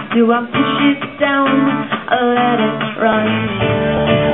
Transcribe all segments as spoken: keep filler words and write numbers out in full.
Do I push it down or let it run?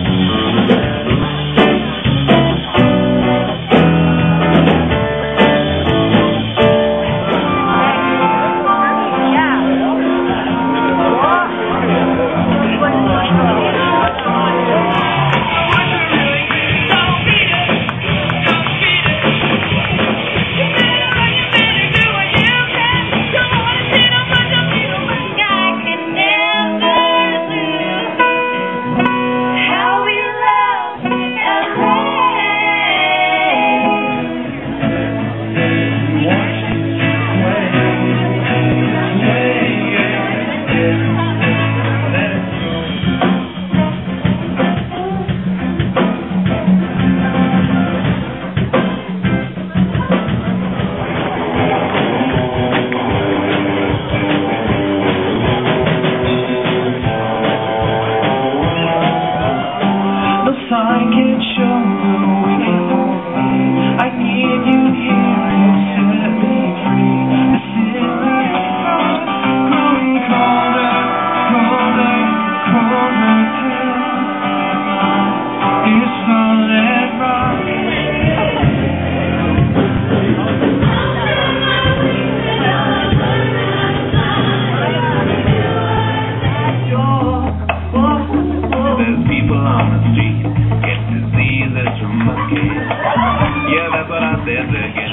Yeah, that's what I said again.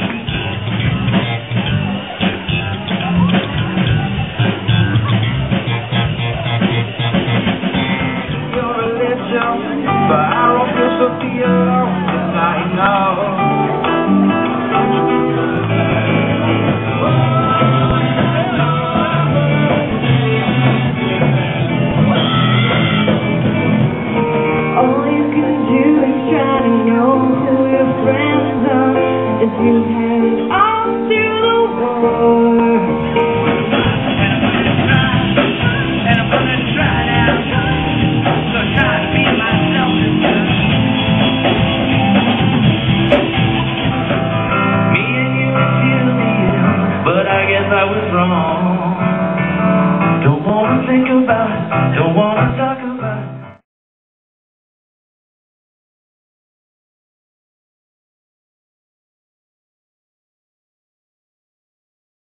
Your religion, but I don't feel so be alone tonight, no. All you can do is try to know who your friends are. If you had it all through the war. And I'm gonna try now. So try to be myself again. Me and you were feeling, but I guess I was wrong. Don't wanna think about it, don't wanna talk.